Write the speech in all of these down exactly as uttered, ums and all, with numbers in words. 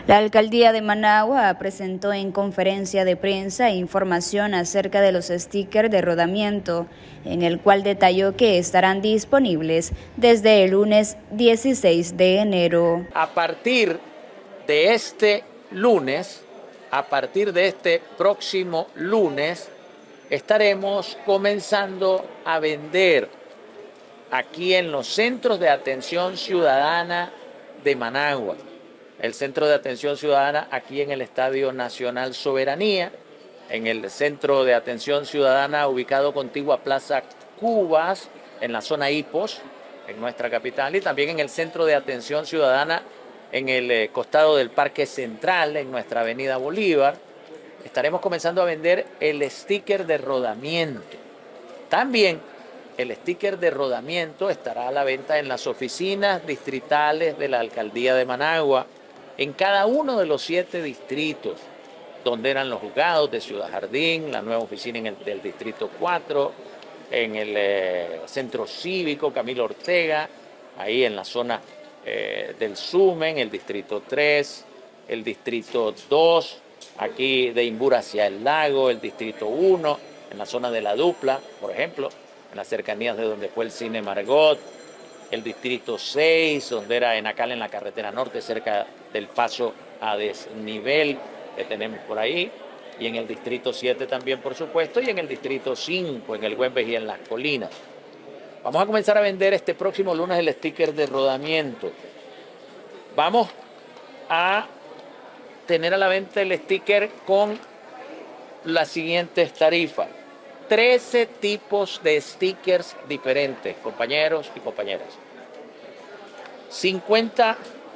La alcaldía de Managua presentó en conferencia de prensa información acerca de los stickers de rodamiento, en el cual detalló que estarán disponibles desde el lunes dieciséis de enero. A partir de este lunes, a partir de este próximo lunes, estaremos comenzando a vender aquí en los centros de atención ciudadana de Managua. El Centro de Atención Ciudadana aquí en el Estadio Nacional Soberanía, en el Centro de Atención Ciudadana ubicado contiguo a Plaza Cubas, en la zona Hipos, en nuestra capital, y también en el Centro de Atención Ciudadana en el eh, costado del Parque Central, en nuestra Avenida Bolívar. Estaremos comenzando a vender el sticker de rodamiento. También el sticker de rodamiento estará a la venta en las oficinas distritales de la Alcaldía de Managua, en cada uno de los siete distritos, donde eran los juzgados de Ciudad Jardín, la nueva oficina en el, del Distrito cuatro, en el eh, Centro Cívico Camilo Ortega, ahí en la zona eh, del Sumen, el Distrito tres, el Distrito dos, aquí de Imbura hacia el Lago, el Distrito uno, en la zona de La Dupla, por ejemplo, en las cercanías de donde fue el Cine Margot, el Distrito seis, donde era Enacal en la carretera norte, cerca del paso a desnivel que tenemos por ahí, y en el Distrito siete también, por supuesto, y en el Distrito cinco, en el Güembes y en Las Colinas. Vamos a comenzar a vender este próximo lunes el sticker de rodamiento. Vamos a tener a la venta el sticker con las siguientes tarifas. trece tipos de stickers diferentes, compañeros y compañeras. cincuenta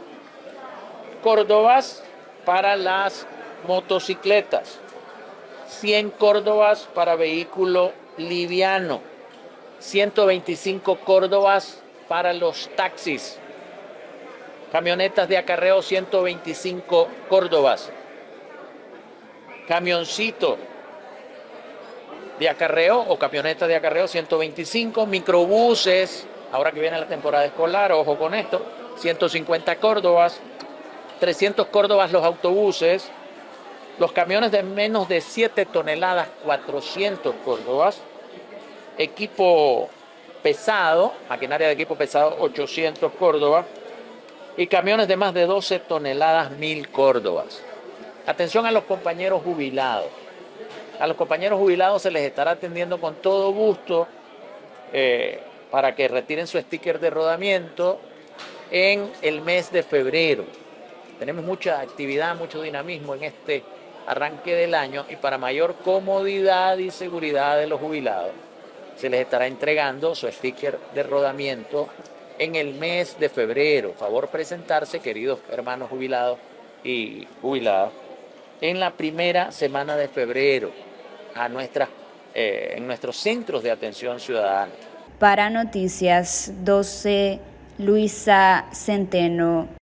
córdobas para las motocicletas. cien córdobas para vehículo liviano. ciento veinticinco córdobas para los taxis. Camionetas de acarreo, ciento veinticinco córdobas. Camioncito de acarreo o camionetas de acarreo, ciento veinticinco, microbuses, ahora que viene la temporada escolar, ojo con esto, ciento cincuenta córdobas, trescientos córdobas los autobuses, los camiones de menos de siete toneladas, cuatrocientos córdobas, equipo pesado, maquinaria de equipo pesado, ochocientos córdobas, y camiones de más de doce toneladas, mil córdobas. Atención a los compañeros jubilados. A los compañeros jubilados se les estará atendiendo con todo gusto eh, para que retiren su sticker de rodamiento en el mes de febrero. Tenemos mucha actividad, mucho dinamismo en este arranque del año, y para mayor comodidad y seguridad de los jubilados se les estará entregando su sticker de rodamiento en el mes de febrero. Favor presentarse, queridos hermanos jubilados y jubiladas, en la primera semana de febrero a nuestra, eh, en nuestros centros de atención ciudadana. Para Noticias doce, Luisa Centeno.